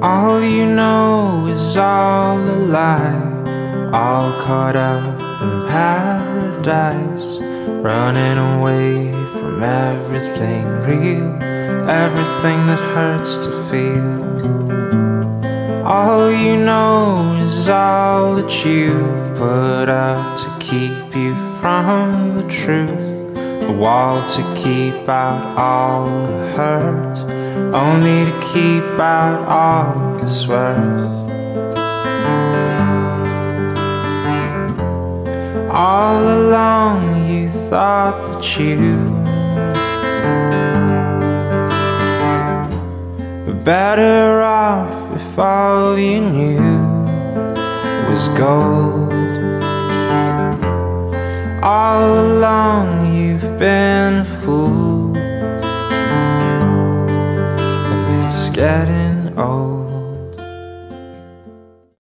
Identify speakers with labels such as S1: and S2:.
S1: All you know is all a lie, all caught up in paradise, running away from everything real, everything that hurts to feel. All you know is all that you've put up to keep you from the truth, a wall to keep out all the hurt, only to keep out all it's worth. All along you thought that you were better off if all you knew was gold. All along you've been a fool, and it's getting old.